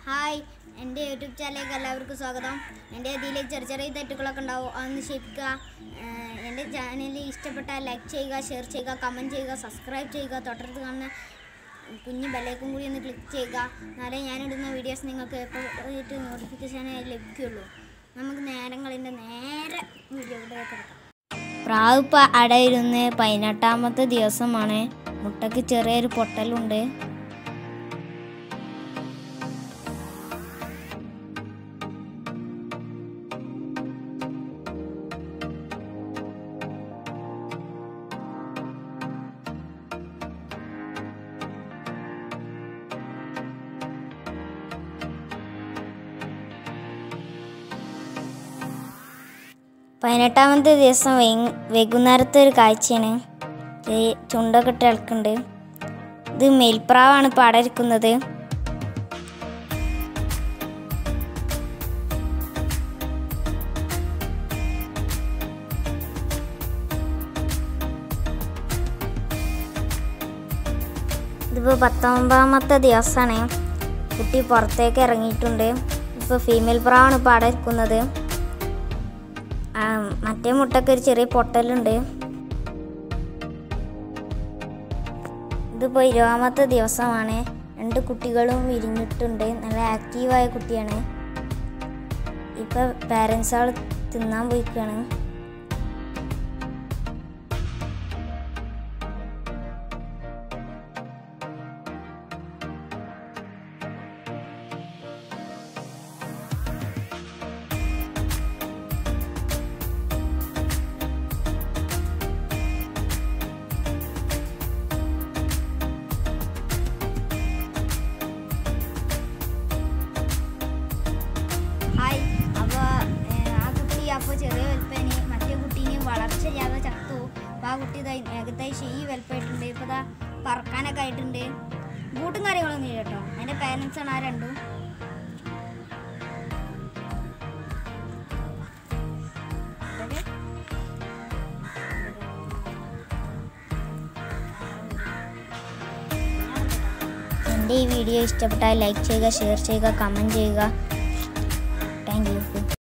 Hi, എൻ്റെ YouTube ചാനലിലേക്ക് എല്ലാവർക്കും സ്വാഗതം. എൻ്റെ ഇതിലേക്ക് ചെറിയ ചെറിയ തെറ്റുകളൊക്കെ ഉണ്ടാവും, അതൊന്ന് ക്ഷമിക്കുക. എൻ്റെ ചാനൽ ഇഷ്ടപ്പെട്ടാൽ ലൈക്ക് ചെയ്യുക, ഷെയർ ചെയ്യുക, കമൻറ്റ് ചെയ്യുക, സബ്സ്ക്രൈബ് ചെയ്യുക. തൊട്ടടുത്ത് കാണുന്ന കുഞ്ഞ് ബെല്ലൈക്കൺ കൂടി ഒന്ന് ക്ലിക്ക് ചെയ്യുക. എന്നാലേ ഞാനിടുന്ന വീഡിയോസ് നിങ്ങൾക്ക് എപ്പോഴായിട്ട് നോട്ടിഫിക്കേഷനായി ലഭിക്കുകയുള്ളൂ. നമുക്ക് നേരെ വീഡിയോയിലേക്ക് എടുക്കാം. പ്രാവ് അടയിരുന്ന് 18ാമത്തെ ദിവസമാണ്. മുട്ടയ്ക്ക് ചെറിയൊരു പൊട്ടലുണ്ട്. പതിനെട്ടാമത്തെ ദിവസം വൈകുന്നേരത്തെ ഒരു കാഴ്ചയാണ്. ചുണ്ടൊക്കെ ഇട്ട് ഇളക്കുന്നുണ്ട്. ഇത് മേൽപ്രാവാണ് ഇപ്പോൾ അടയിരിക്കുന്നത്. ഇതിപ്പോൾ 19ാമത്തെ ദിവസമാണ്. കുട്ടി പുറത്തേക്ക് ഇറങ്ങിയിട്ടുണ്ട്. ഇപ്പോൾ ഫീമെയിൽ പ്രാവാണ് ഇപ്പോൾ അടയിരിക്കുന്നത്. മറ്റേ മുട്ടയ്ക്ക് ഒരു ചെറിയ പൊട്ടലുണ്ട്. ഇതിപ്പോൾ 20ാമത്തെ ദിവസമാണ്. 2 കുട്ടികളും വിരിഞ്ഞിട്ടുണ്ട്. നല്ല ആക്റ്റീവായ കുട്ടിയാണ്. ഇപ്പോൾ പാരൻസ് ആൾ തിന്നാൻ പോയിക്കാണ്. ഹായ്, അപ്പോൾ ആ കുട്ടി അപ്പോൾ ചെറിയ വലുപ്പേന് മറ്റേ കുട്ടീനെയും വളർച്ചയില്ലാതെ ചത്തു. അപ്പോൾ ആ കുട്ടി ഏകദേശം ഈ വലുപ്പമായിട്ടുണ്ട്. ഇപ്പോൾ ഇതാ പറക്കാനൊക്കെ ആയിട്ടുണ്ട്. ബൂട്ടും കാര്യങ്ങളൊന്നും ഇല്ല കേട്ടോ. അതിൻ്റെ പാരൻസാണ് ആ രണ്ടും. എൻ്റെ ഈ വീഡിയോ ഇഷ്ടപ്പെട്ടാൽ ലൈക്ക് ചെയ്യുക, ഷെയർ ചെയ്യുക, കമൻറ്റ് ചെയ്യുക. Thank you.